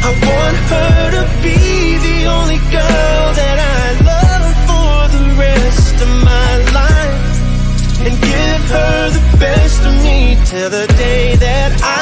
I want her to be the only girl that I love for the rest of my life, and give her the best of me till the day that I